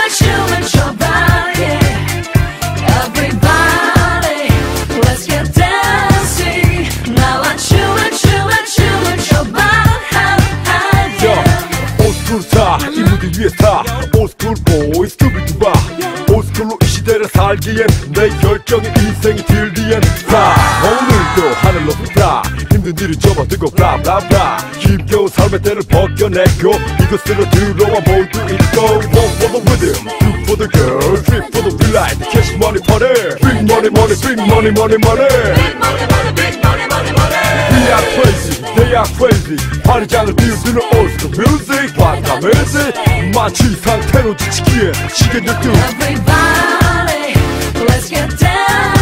춤을 춰봐, yeah. Everybody, let's get dancing. 나와 춤을 춰봐, yeah. 올스쿨 스타, 이 무대 위에 스타. 올스쿨 보이 스투비두바. 올스쿨로 이 시대를 살기엔 내 결정에 인생이 들기엔 스타. 오늘도 하늘로 불타. 힘든 일을 접어들고 블라블라블라. 힘겨운 삶의 때를 벗겨내고 이곳으로 들어와 모두 읽고. One for the rhythm, two for the girls, three for the real life. Cash money party, big money money, big money money money. Big money, money, big money, money, money. We are crazy, they are crazy. 파리장을 비우는 올스쿨 뮤직. 반감해지 마치 상태로 지치기에 시계 늦둥. Everybody, let's get down.